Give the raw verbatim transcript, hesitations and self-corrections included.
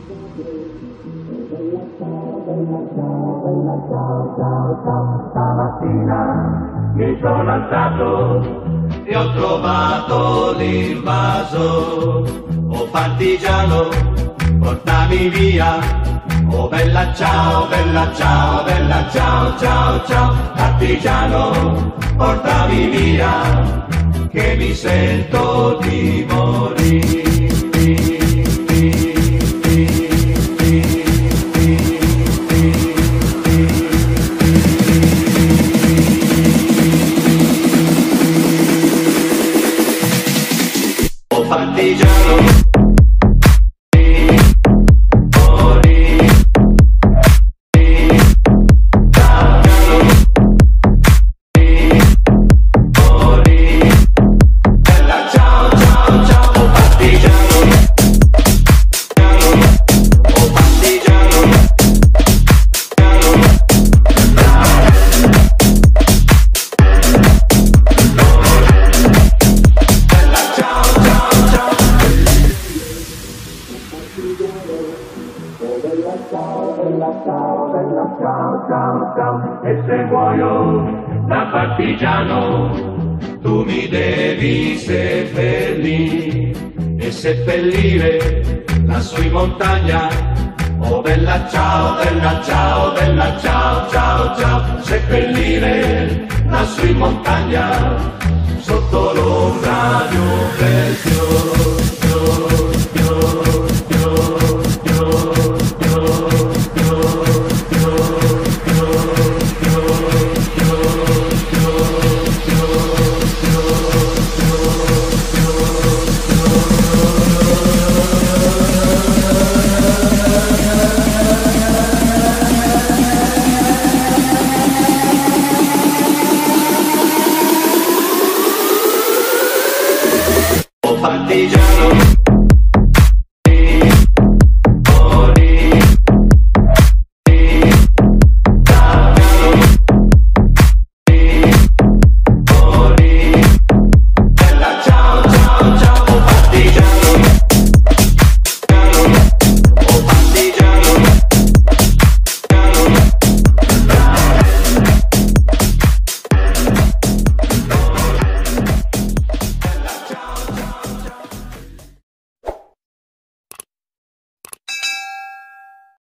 Stamattina mi sono alzato e ho trovato l'invaso. Oh partigiano, portami via. Oh bella ciao, bella ciao, bella ciao, ciao, ciao. Partigiano, portami via, che mi sento di morire. Partigiano, ciao, ciao, ciao, e se muoio da partigiano tu mi devi seppellire e seppellire lassù in montagna. Oh bella ciao, bella ciao, bella ciao, ciao, ciao, seppellire lassù in montagna sotto l'ombra di un bel fiore. Partigiano.